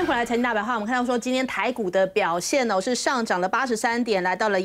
回来，财经大白话，我们看到说，今天台股的表现是上涨了83点，来到了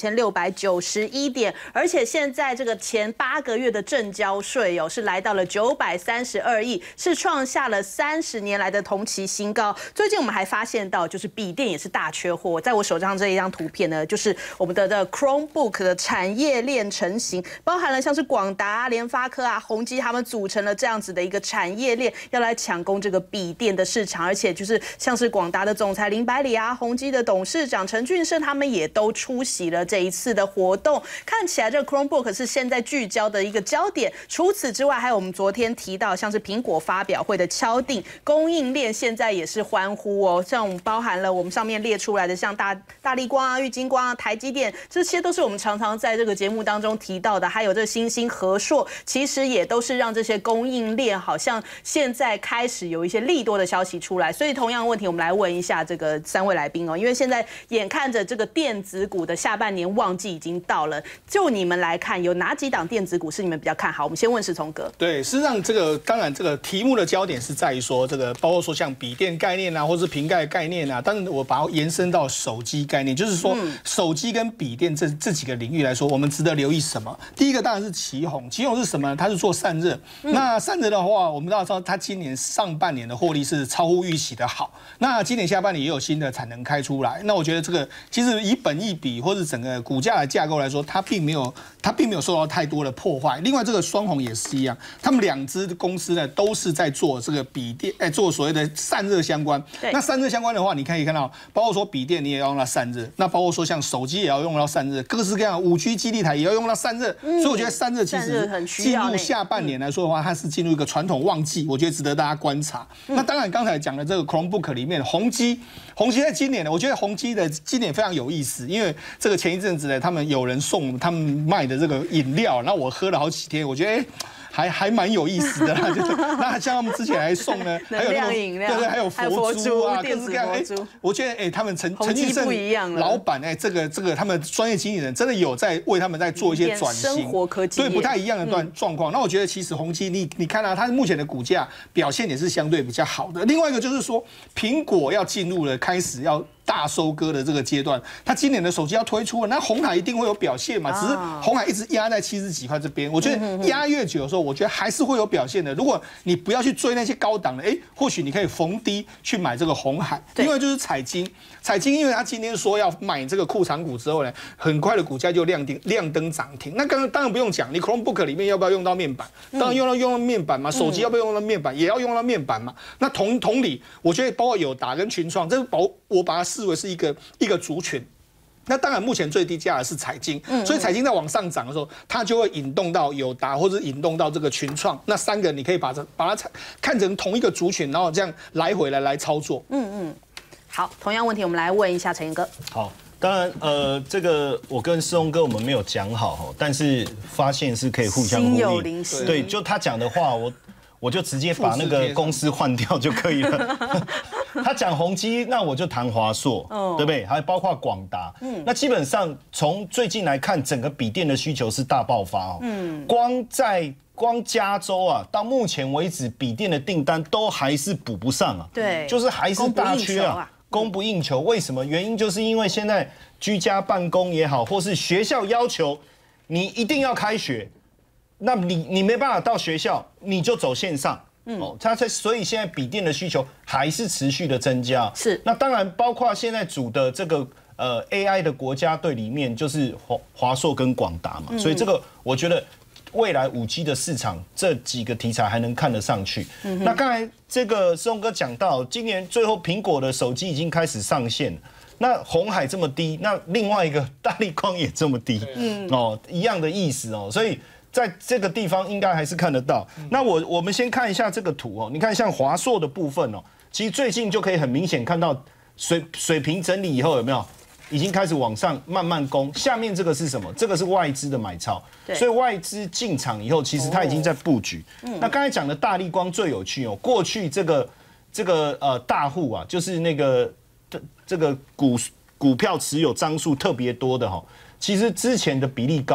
12691点，而且现在这个前8个月的正交税是来到了932亿，是创下了30年来的同期新高。最近我们还发现到，就是笔电也是大缺货。在我手上这一张图片呢，就是我们的 Chromebook 的产业链成型，包含了像是广达、联发科啊、宏基他们组成了这样子的一个产业链，要来抢攻这个笔电的市场，而且就是像是广达的总裁林百里啊，宏基的董事长陈俊生，他们也都出席了这一次的活动。看起来这个 Chromebook 是现在聚焦的一个焦点。除此之外，还有我们昨天提到像是苹果发表会的敲定，供应链现在也是欢呼像我们包含了我们上面列出来的像大立光啊、玉晶光啊、台积电，这些都是我们常常在这个节目当中提到的。还有这个新兴和硕，其实也都是让这些供应链好像现在开始有一些利多的消息出来。所以同样的问题，我们来问一下这个3位来宾因为现在眼看着这个电子股的下半年旺季已经到了，就你们来看，有哪几档电子股是你们比较看好？我们先问世聪哥。 对，事实上当然这个题目的焦点是在于说这个包括说像笔电概念啊，或是瓶盖概念啊，但是我把它延伸到手机概念，就是说手机跟笔电这几个领域来说，我们值得留意什么？第一个当然是奇鋐，奇鋐是什么呢？它是做散热。那散热的话，我们都知道它今年上半年的获利是超乎预期的好。那今年下半年也有新的产能开出来。那我觉得这个其实以本益比或者整个股价的架构来说，它并没有受到太多的破坏。另外，这个双鸿也是一样，他们2支公司呢都是在做这个笔电，做所谓的散热相关。那散热相关的话，你可以看到，包括说笔电你也要用到散热，那包括说像手机也要用到散热，各式各样的5G 基地台也要用到散热。所以我觉得散热其实进入下半年来说的话，它是进入一个传统旺季，我觉得值得大家观察。那当然刚才讲的这个 Chromebook 里面，宏基在今年呢，我觉得宏基的今年非常有意思，因为这个前一阵子呢，他们有人送他们卖的这个饮料，然后我喝了好几天，我觉得还蛮有意思的啦，就是那像他们之前还送呢，还有那种对，还有佛珠啊，各式各样。我觉得他们陈俊胜老板这个他们专业经理人真的有在为他们在做一些转型， 生活科技对不太一样的状况。那我觉得其实宏基你看到它目前的股价表现也是相对比较好的。另外一个就是说，苹果要进入了开始要大收割的这个阶段，它今年的手机要推出了，那鸿海一定会有表现嘛？只是鸿海一直压在70几块这边，我觉得压越久的时候，我觉得还是会有表现的。如果你不要去追那些高档的，或许你可以逢低去买这个鸿海。另外就是彩晶，因为它今天说要买这个库藏股之后呢，很快的股价就亮灯涨停。那当然不用讲，你 Chromebook 里面要不要用到面板？当然用到面板嘛，手机要不要用到面板？也要用到面板嘛。那同理，我觉得包括友达跟群创，我把它视为是一个族群。那当然，目前最低价的是彩晶，所以彩晶在往上涨的时候，它就会引动到友达或者引动到这个群创。那3个你可以把它看成同一个族群，然后这样来回来操作。 好，同样问题我们来问一下陈彦哥。 好，当然这个我跟世聪哥我们没有讲好，但是发现是可以互相呼心有应。 灵犀。 对，就他讲的话，我就直接把那个公司换掉就可以了。他讲宏基，那我就谈华硕，对不对？还包括广达。那基本上从最近来看，整个笔电的需求是大爆发光加州啊，到目前为止，笔电的订单都还是补不上啊。 对， 就是还是大缺啊，供不应求。为什么？原因就是因为现在居家办公也好，或是学校要求你一定要开学。那你没办法到学校，你就走线上，所以现在笔电的需求还是持续的增加。 是， 那当然包括现在组的这个AI 的国家队里面，就是华硕跟广达嘛，所以这个我觉得未来5G 的市场这几个题材还能看得上去。那刚才这个世聪哥讲到，今年最后苹果的手机已经开始上线。那鸿海这么低，那另外一个大立光也这么低，一样的意思所以在这个地方应该还是看得到。那我们先看一下这个图你看像华硕的部分其实最近就可以很明显看到水平整理以后有没有已经开始往上慢慢攻。下面这个是什么？这个是外资的买超，所以外资进场以后，其实它已经在布局。那刚才讲的大立光最有趣过去这个大户啊，就是那个这个股票持有张数特别多的其实之前的比例高。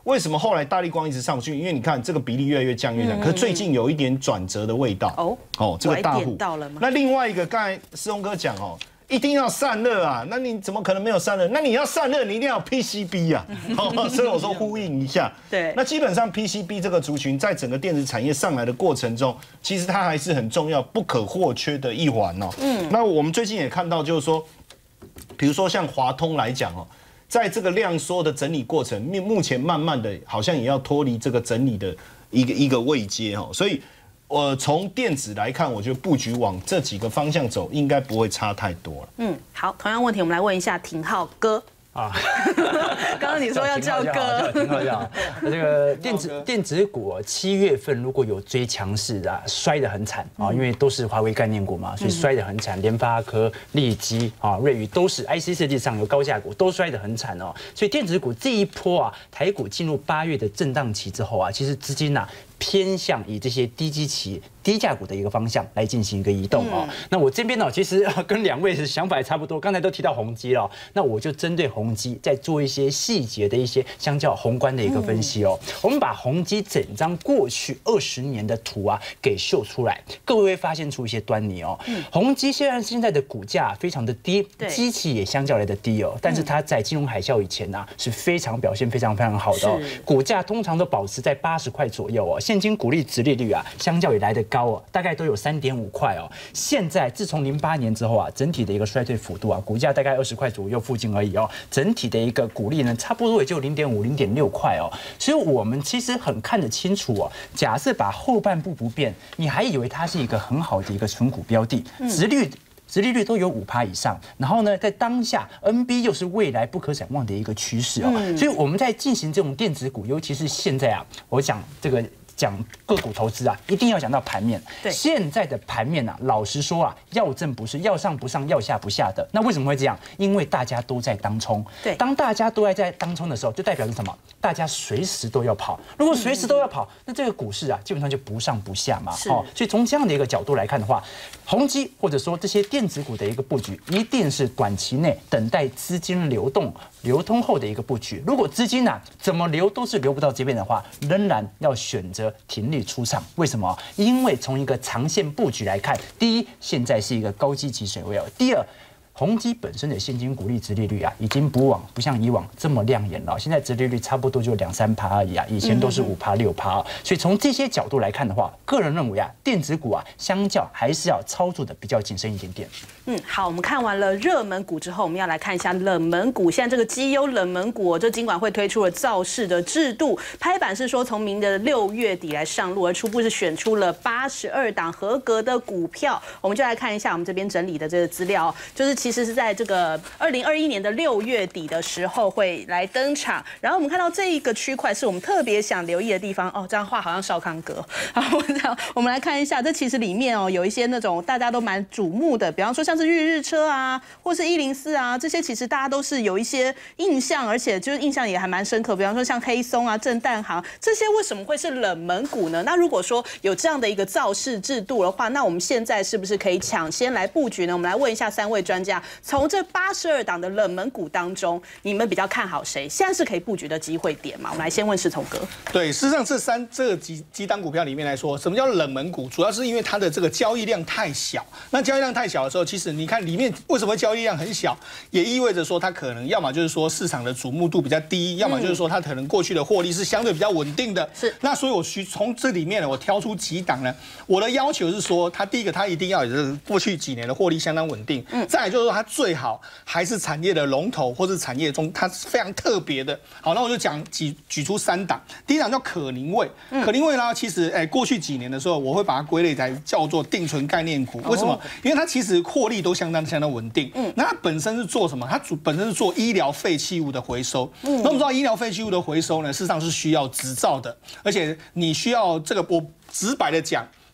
为什么后来大立光一直上去？因为你看这个比例越来越降越降，可是最近有一点转折的味道。这个大户到了吗？ 那另外一个，刚才世宏哥讲一定要散热啊，那你怎么可能没有散热？那你要散热，你一定要有 PCB 啊。所以我说呼应一下。 对。 那基本上 PCB 这个族群在整个电子产业上来的过程中，其实它还是很重要、不可或缺的一环哦。那我们最近也看到，就是说，比如说像华通来讲在这个量缩的整理过程，目前慢慢的好像也要脱离这个整理的一个位阶所以。从电子来看，我觉得布局往这几个方向走，应该不会差太多了。 好，同样问题，我们来问一下廷浩哥。刚刚你说要叫哥， 挺好叫。这个电子股7月份如果有追强势的，摔得很惨因为都是华为概念股嘛，所以摔得很惨。联发科、力基瑞昱都是 IC 设计上有高价股，都摔得很惨所以电子股这一波台股进入8月的震荡期之后其实资金偏向以这些低基期、低价股的一个方向来进行一个移动那我这边其实跟2位的想法也差不多，刚才都提到宏基了，那我就针对宏基再做一些细节的一些相较宏观的一个分析我们把宏基整张过去20年的图给秀出来，各位会发现出一些端倪宏基虽然现在的股价非常的低，基期也相较来的低但是它在金融海啸以前是非常表现非常非常好的股价通常都保持在80块左右现金股利殖利率相较也来得高大概都有3.5块现在自从08年之后整体的一个衰退幅度股价大概20块左右附近而已整体的一个股利呢，差不多也就0.5、0.6块所以我们其实很看得清楚假设把后半部不变，你还以为它是一个很好的一个存股标的，殖利率都有5%以上，然后呢，在当下 NB 又是未来不可展望的一个趋势所以我们在进行这种电子股，尤其是现在我讲这个。讲个股投资一定要讲到盘面。现在的盘面老实说要正不是，要上不上，要下不下的。那为什么会这样？因为大家都在当冲。当大家都在当冲的时候，就代表是什么？大家随时都要跑。如果随时都要跑，那这个股市基本上就不上不下嘛。所以从这样的一个角度来看的话，宏基或者说这些电子股的一个布局，一定是短期内等待资金流通后的一个布局。如果资金怎么流都是流不到这边的话，仍然要选择停利出场。为什么？因为从一个长线布局来看，第一，现在是一个高基期水位第二，宏基本身的现金股利殖利率已经不像以往这么亮眼了。现在殖利率差不多就2-3%而已以前都是5%、6%所以从这些角度来看的话，个人认为电子股相较还是要操作的比较谨慎一点点。 好，我们看完了热门股之后，我们要来看一下冷门股。现在这个绩优冷门股就金管会推出了造市的制度，拍板是说从明年的6月底来上路，而初步是选出了82档合格的股票。我们就来看一下我们这边整理的这个资料，就是其实是在这个2021年的6月底的时候会来登场。然后我们看到这一个区块是我们特别想留意的地方这样画好像少康哥。好，我们来看一下，这其实里面有一些那种大家都蛮瞩目的，比方说像是日车或是104这些其实大家都是有一些印象，而且就是印象也还蛮深刻。比方说像黑松正淡行这些，为什么会是冷门股呢？那如果说有这样的一个造市制度的话，那我们现在是不是可以抢先来布局呢？我们来问一下3位专家，从这82档的冷门股当中，你们比较看好谁？现在是可以布局的机会点嘛？我们来先问世聪哥。 对，事实上这几档股票里面来说，什么叫冷门股？主要是因为它的这个交易量太小。那交易量太小的时候，其实你看里面为什么交易量很小，也意味着说它可能要么就是说市场的瞩目度比较低，要么就是说它可能过去的获利是相对比较稳定的。那所以我从这里面呢，我挑出几档呢，我的要求是说，它第一个它一定要有这个过去几年的获利相当稳定，再来就是说它最好还是产业的龙头或是产业中它是非常特别的。好，那我就举出3档，第一档叫可宁味，可宁味呢，其实过去几年的时候，我会把它归类在叫做定存概念股。为什么？因为它其实获利都相当稳定。那它本身是做什么？它本身是做医疗废弃物的回收。那我们知道医疗废弃物的回收呢，事实上是需要执照的，而且你需要这个，我直白的讲，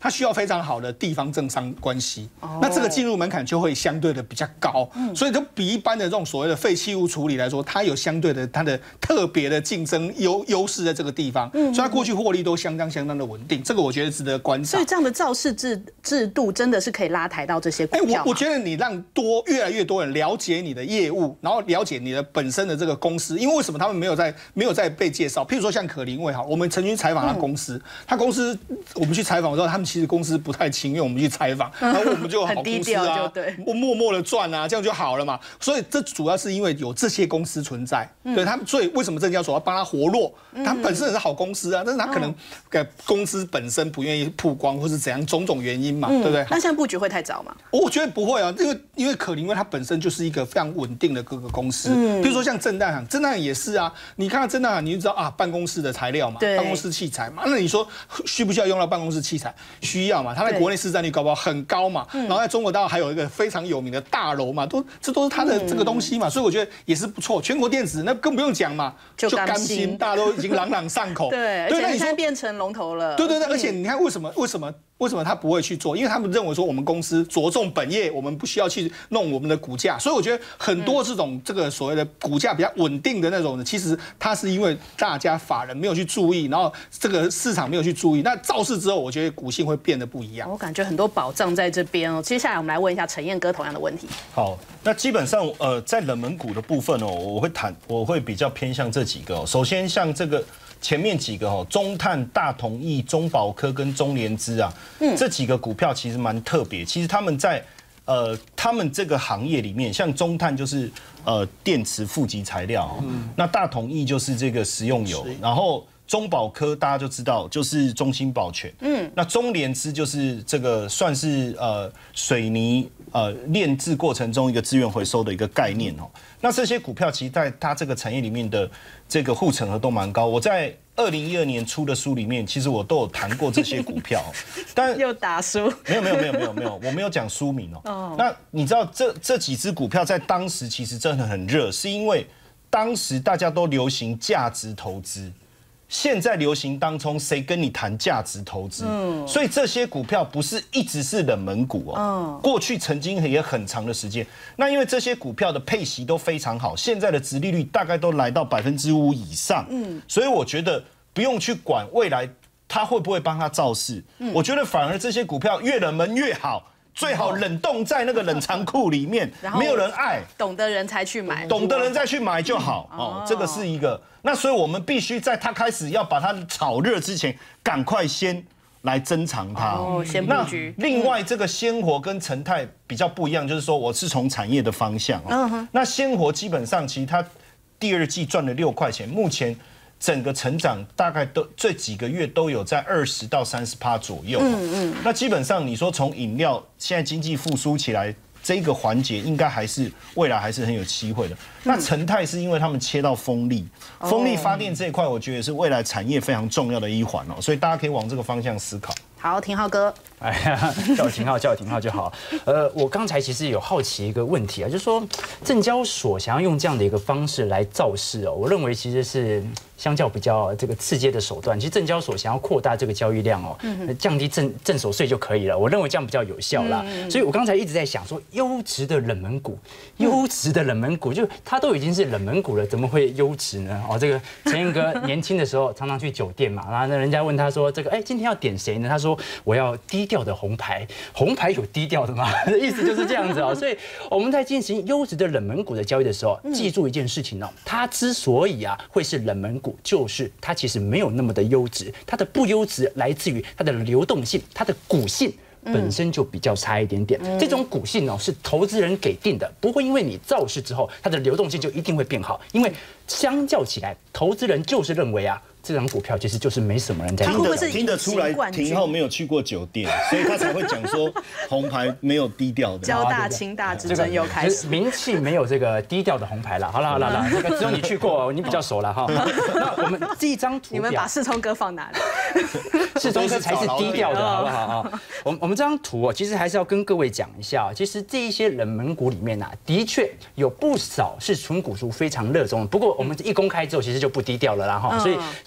它需要非常好的地方政商关系，那这个进入门槛就会相对的比较高，所以就比一般的这种所谓的废弃物处理来说，它有相对的它的特别的竞争优势在这个地方，所以它过去获利都相当的稳定，这个我觉得值得观察。 所以这样的造市制度真的是可以拉抬到这些股票吗？ 我觉得你让越来越多人了解你的业务，然后了解你的本身的这个公司，因为为什么他们没有在被介绍？譬如说像可林卫好，我们曾经采访他公司，他公司我们去采访的时候，他们其实公司不太情愿我们去采访，然后我们就好公司啊，默默的赚啊，这样就好了嘛。所以这主要是因为有这些公司存在，对他们，所以为什么证交所要帮他活络？他本身也是好公司啊，但是他可能公司本身不愿意曝光，或是怎样种原因嘛，对不对？ 那现在布局会太早吗？ 我觉得不会啊，因为可林卫它本身就是一个非常稳定的各个公司，比如说像正大行，正大行也是啊。你看到正大行，你就知道啊，办公室的材料嘛，办公室器材嘛。那你说需不需要用到办公室器材？需要嘛？它在国内市占率高不高？很高嘛。然后在中国大陆还有一个非常有名的大楼嘛，这都是它的这个东西嘛，所以我觉得也是不错。全国电子那更不用讲嘛，就甘心，大家都已经朗朗上口。 对，而且现在变成龙头了。 对，而且你看为什么他不会去做？因为他们认为说我们公司着重本业，我们不需要去弄我们的股价。所以我觉得很多这个所谓的股价比较稳定的那种的，其实它是因为大家法人没有去注意，然后这个市场没有去注意。那造市之后，我觉得股性会变得不一样。 我感觉很多宝藏在这边哦。接下来我们来问一下陈彦哥同样的问题。 好，那基本上在冷门股的部分哦，我会比较偏向这几个哦。首先像这个。前面几个中碳、大同意、中保科跟中联资啊，这几个股票其实蛮特别。其实他们在他们这个行业里面，像中碳就是电池负极材料，那大同意就是这个食用油，然后中保科大家就知道就是中兴保全，那中联资就是这个算是水泥炼制过程中一个资源回收的一个概念哦。那这些股票其实在它这个产业里面的这个护城河都蛮高。我在2012年出的书里面，其实我都有谈过这些股票，但又打输， 没有，我没有讲书名哦。那你知道这几只股票在当时其实真的很热，是因为当时大家都流行价值投资。现在流行当冲，谁跟你谈价值投资？所以这些股票不是一直是冷门股哦。过去曾经也很长的时间，那因为这些股票的配息都非常好，现在的殖利率大概都来到5%以上。所以我觉得不用去管未来它会不会帮它造势。我觉得反而这些股票越冷门越好。最好冷冻在那个冷藏库里面，没有人爱， 懂的人才去买， 懂的人再去买就好哦。这个是一个，那所以我们必须在它开始要把它炒热之前，赶快先来珍藏它。 哦，先布局。 另外，这个鲜活跟成泰比较不一样，就是说我是从产业的方向哦。那鲜活基本上其实它第二季赚了6块钱，目前。整个成长大概都这几个月都有在20%到30%左右。那基本上你说从饮料现在经济复苏起来，这个环节应该还是未来还是很有机会的。那成泰是因为他们切到风力发电这一块，我觉得是未来产业非常重要的一环哦，所以大家可以往这个方向思考。 好，廷浩哥， 哎呀，叫我廷浩就好。我刚才其实有好奇一个问题啊，就是说证交所想要用这样的一个方式来造势哦，我认为其实是相较比较这个刺激的手段。其实证交所想要扩大这个交易量哦，降低证所税就可以了。我认为这样比较有效啦。所以我刚才一直在想说，优质的冷门股，就它都已经是冷门股了，怎么会优质呢？哦，这个陈彦哥年轻的时候常常去酒店嘛，然后人家问他说，这个今天要点谁呢？他说我要低调的红牌，红牌有低调的吗？意思就是这样子哦。所以我们在进行优质的冷门股的交易的时候，记住一件事情哦，它之所以会是冷门股，就是它其实没有那么的优质，它的不优质来自于它的流动性，它的股性。本身就比较差一点点，这种股性哦是投资人给定的，不会因为你造势之后，它的流动性就一定会变好，因为相较起来，投资人就是认为这张股票其实就是没什么人在听得出来，廷浩没有去过酒店，所以他才会讲说红牌没有低调的。 交大清大之争又开始， 名气没有这个低调的红牌了。好了，这个只有你去过，你比较熟了哈。那我们这一张图， 你们把世聪哥放哪里？ 世聪哥才是低调的，好不好啊？我们这张图其实还是要跟各位讲一下，其实这一些冷门股里面的确有不少是纯股族非常热衷，不过我们一公开之后，其实就不低调了啦哈。所以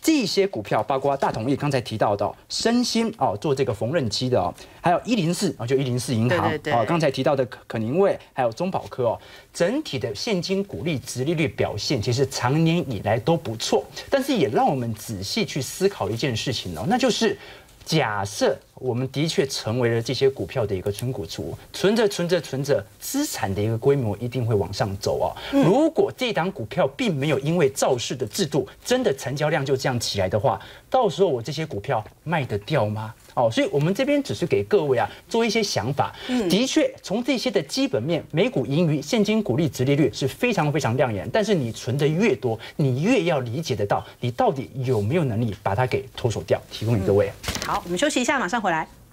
这些股票包括大同业刚才提到的深兴哦，做这个缝纫机的哦，还有104哦，就104银行哦，刚才提到的可宁卫，还有中保科哦，整体的现金股利殖利率表现其实长年以来都不错，但是也让我们仔细去思考一件事情哦，那就是假设我们的确成为了这些股票的一个存股族，存着，资产的一个规模一定会往上走哦。如果这档股票并没有因为造市的制度，真的成交量就这样起来的话，到时候我这些股票卖得掉吗？哦，所以我们这边只是给各位做一些想法。的确，从这些的基本面，每股盈余、现金股利、殖利率是非常非常亮眼。但是你存的越多，你越要理解得到，你到底有没有能力把它给脱手掉。提供给各位。 好，我们休息一下，马上回来。